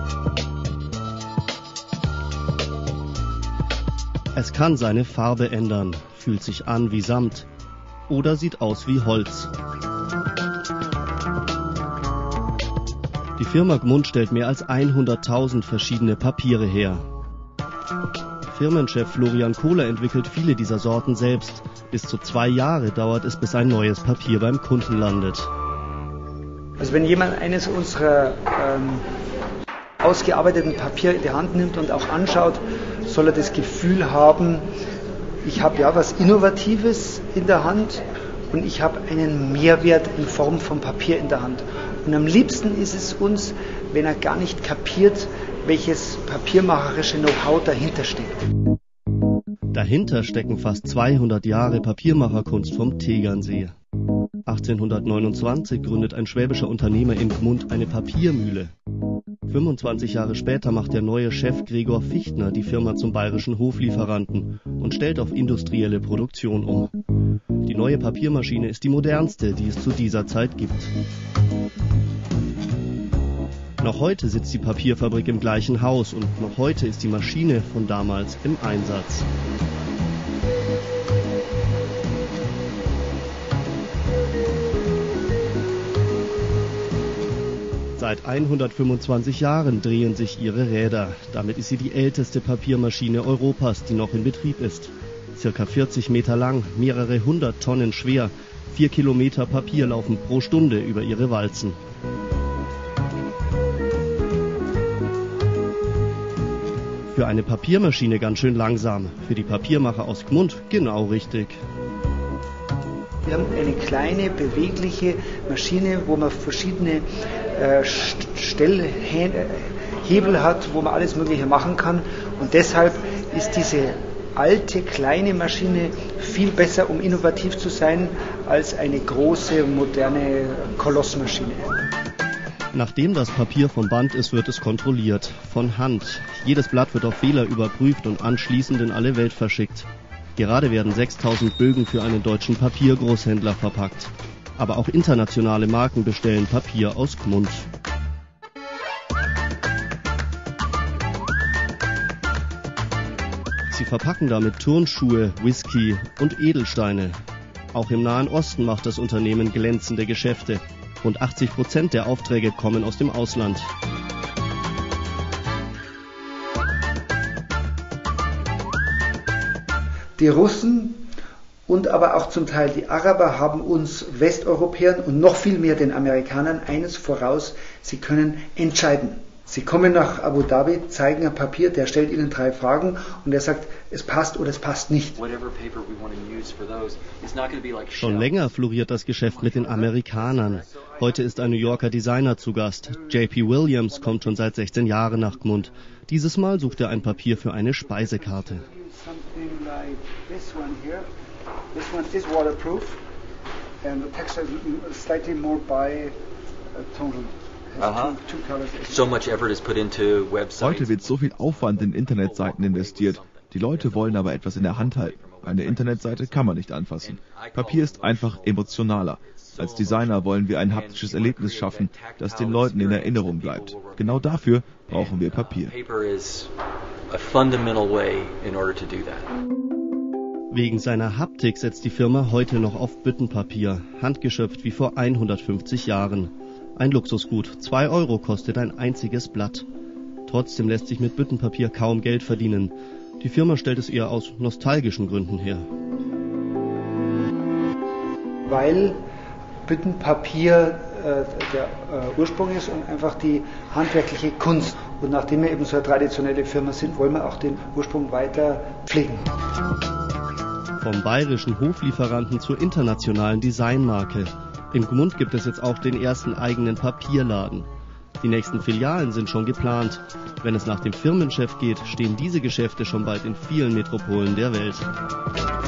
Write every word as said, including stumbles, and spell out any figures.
Es kann seine Farbe ändern, fühlt sich an wie Samt oder sieht aus wie Holz. Die Firma Gmund stellt mehr als hunderttausend verschiedene Papiere her. Firmenchef Florian Kohler entwickelt viele dieser Sorten selbst. Bis zu zwei Jahre dauert es, bis ein neues Papier beim Kunden landet. Also wenn jemand eines unserer ähm, ausgearbeiteten Papier in die Hand nimmt und auch anschaut, soll er das Gefühl haben, ich habe ja was Innovatives in der Hand und ich habe einen Mehrwert in Form von Papier in der Hand. Und am liebsten ist es uns, wenn er gar nicht kapiert, welches papiermacherische Know-how dahinter steckt. Dahinter stecken fast zweihundert Jahre Papiermacherkunst vom Tegernsee. achtzehnhundertneunundzwanzig gründet ein schwäbischer Unternehmer in Gmund eine Papiermühle. fünfundzwanzig Jahre später macht der neue Chef Gregor Fichtner die Firma zum bayerischen Hoflieferanten und stellt auf industrielle Produktion um. Die neue Papiermaschine ist die modernste, die es zu dieser Zeit gibt. Noch heute sitzt die Papierfabrik im gleichen Haus und noch heute ist die Maschine von damals im Einsatz. Seit hundertfünfundzwanzig Jahren drehen sich ihre Räder. Damit ist sie die älteste Papiermaschine Europas, die noch in Betrieb ist. Circa vierzig Meter lang, mehrere hundert Tonnen schwer, vier Kilometer Papier laufen pro Stunde über ihre Walzen. Für eine Papiermaschine ganz schön langsam, für die Papiermacher aus Gmund genau richtig. Wir haben eine kleine, bewegliche Maschine, wo man verschiedene äh, Stellhebel hat, wo man alles Mögliche machen kann. Und deshalb ist diese alte, kleine Maschine viel besser, um innovativ zu sein, als eine große, moderne Kolossmaschine. Nachdem das Papier vom Band ist, wird es kontrolliert. Von Hand. Jedes Blatt wird auf Fehler überprüft und anschließend in alle Welt verschickt. Gerade werden sechstausend Bögen für einen deutschen Papiergroßhändler verpackt. Aber auch internationale Marken bestellen Papier aus Gmund. Sie verpacken damit Turnschuhe, Whisky und Edelsteine. Auch im Nahen Osten macht das Unternehmen glänzende Geschäfte. Rund achtzig Prozent der Aufträge kommen aus dem Ausland. Die Russen und aber auch zum Teil die Araber haben uns Westeuropäern und noch viel mehr den Amerikanern eines voraus: Sie können entscheiden. Sie kommen nach Abu Dhabi, zeigen ein Papier, der stellt ihnen drei Fragen und er sagt, es passt oder es passt nicht. Schon länger floriert das Geschäft mit den Amerikanern. Heute ist ein New Yorker Designer zu Gast. J P Williams kommt schon seit sechzehn Jahren nach Gmund. Dieses Mal sucht er ein Papier für eine Speisekarte. Heute wird so viel Aufwand in Internetseiten investiert. Die Leute wollen aber etwas in der Hand halten. Eine Internetseite kann man nicht anfassen. Papier ist einfach emotionaler. Als Designer wollen wir ein haptisches Erlebnis schaffen, das den Leuten in Erinnerung bleibt. Genau dafür brauchen wir Papier. Wegen seiner Haptik setzt die Firma heute noch auf Büttenpapier, handgeschöpft wie vor hundertfünfzig Jahren. Ein Luxusgut, zwei Euro kostet ein einziges Blatt. Trotzdem lässt sich mit Büttenpapier kaum Geld verdienen. Die Firma stellt es eher aus nostalgischen Gründen her. Weil Büttenpapier äh, der äh, Ursprung ist und einfach die handwerkliche Kunst. Und nachdem wir eben so eine traditionelle Firma sind, wollen wir auch den Ursprung weiter pflegen. Vom bayerischen Hoflieferanten zur internationalen Designmarke. In Gmund gibt es jetzt auch den ersten eigenen Papierladen. Die nächsten Filialen sind schon geplant. Wenn es nach dem Firmenchef geht, stehen diese Geschäfte schon bald in vielen Metropolen der Welt.